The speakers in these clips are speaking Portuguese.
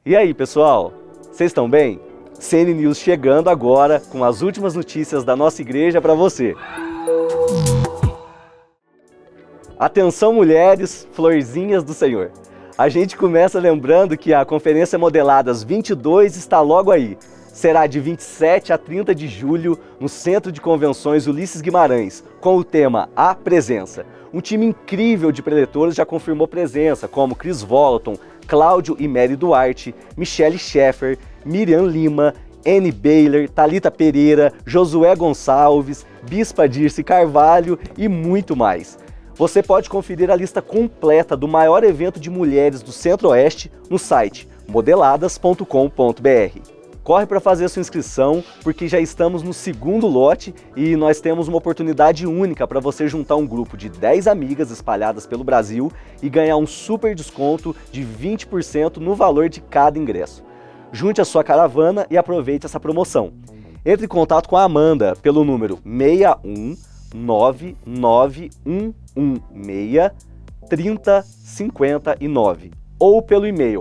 E aí, pessoal? Vocês estão bem? CN News chegando agora com as últimas notícias da nossa igreja para você. Atenção, mulheres, florzinhas do Senhor. A gente começa lembrando que a Conferência Modeladas 22 está logo aí. Será de 27 a 30 de julho no Centro de Convenções Ulisses Guimarães, com o tema A Presença. Um time incrível de preletores já confirmou presença, como Chris Volaton, Cláudio e Mary Duarte, Michelle Schaeffer, Miriam Lima, Anne Baylor, Thalita Pereira, Josué Gonçalves, Bispa Dirce Carvalho e muito mais. Você pode conferir a lista completa do maior evento de mulheres do Centro-Oeste no site modeladas.com.br. Corre para fazer a sua inscrição, porque já estamos no segundo lote e nós temos uma oportunidade única para você juntar um grupo de 10 amigas espalhadas pelo Brasil e ganhar um super desconto de 20% no valor de cada ingresso. Junte a sua caravana e aproveite essa promoção. Entre em contato com a Amanda pelo número 61991163059 ou pelo e-mail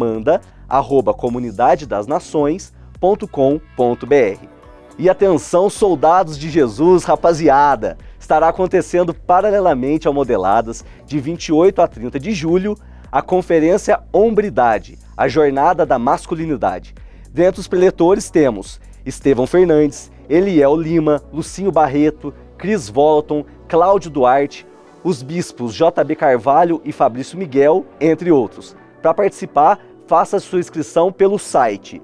amanda@comunidadedasnações.com.br. E atenção, soldados de Jesus, rapaziada! Estará acontecendo paralelamente ao Modeladas, de 28 a 30 de julho, a Conferência Hombridade, a Jornada da Masculinidade. Dentre os preletores temos Estevão Fernandes, Eliel Lima, Lucinho Barreto, Chris Volaton, Cláudio Duarte, os bispos JB Carvalho e Fabrício Miguel, entre outros. Para participar, faça sua inscrição pelo site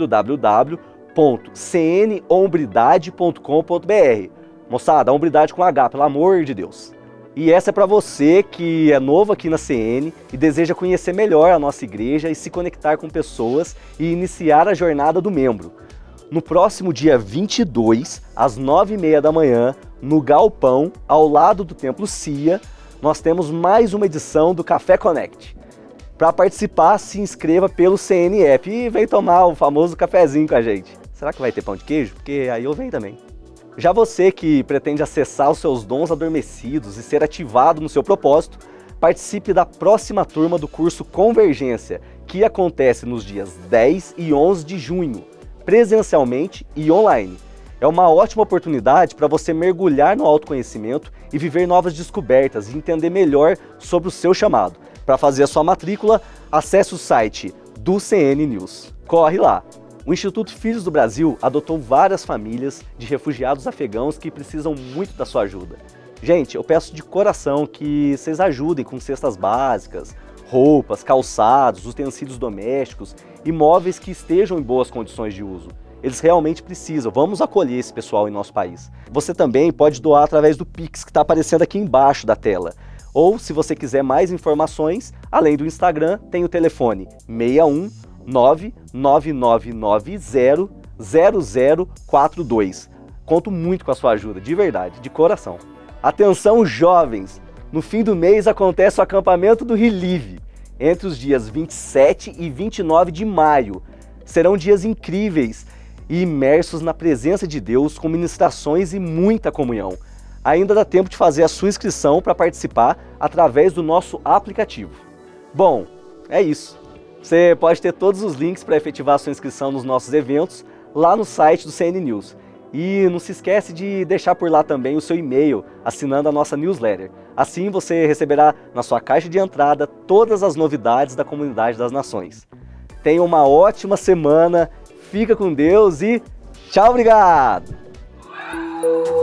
www.cnhombridade.com.br. Moçada, hombridade com H, pelo amor de Deus. E essa é para você que é novo aqui na CN e deseja conhecer melhor a nossa igreja e se conectar com pessoas e iniciar a jornada do membro. No próximo dia 22, às 9h30 da manhã, no Galpão, ao lado do Templo Cia, nós temos mais uma edição do Café Connect. Para participar, se inscreva pelo CN App e vem tomar o famoso cafezinho com a gente. Será que vai ter pão de queijo? Porque aí eu venho também. Já você que pretende acessar os seus dons adormecidos e ser ativado no seu propósito, participe da próxima turma do curso Convergência, que acontece nos dias 10 e 11 de junho, presencialmente e online. É uma ótima oportunidade para você mergulhar no autoconhecimento e viver novas descobertas e entender melhor sobre o seu chamado. Para fazer a sua matrícula, acesse o site do CN News. Corre lá! O Instituto Filhos do Brasil adotou várias famílias de refugiados afegãos que precisam muito da sua ajuda. Gente, eu peço de coração que vocês ajudem com cestas básicas, roupas, calçados, utensílios domésticos e móveis que estejam em boas condições de uso. Eles realmente precisam. Vamos acolher esse pessoal em nosso país. Você também pode doar através do Pix, que está aparecendo aqui embaixo da tela. Ou, se você quiser mais informações, além do Instagram, tem o telefone 61 999900042. Conto muito com a sua ajuda, de verdade, de coração. Atenção, jovens! No fim do mês acontece o acampamento do Relive, entre os dias 27 e 29 de maio. Serão dias incríveis e imersos na presença de Deus, com ministrações e muita comunhão. Ainda dá tempo de fazer a sua inscrição para participar através do nosso aplicativo. Bom, é isso. Você pode ter todos os links para efetivar a sua inscrição nos nossos eventos lá no site do CN News. E não se esquece de deixar por lá também o seu e-mail assinando a nossa newsletter. Assim você receberá na sua caixa de entrada todas as novidades da Comunidade das Nações. Tenha uma ótima semana, fica com Deus e tchau, obrigado!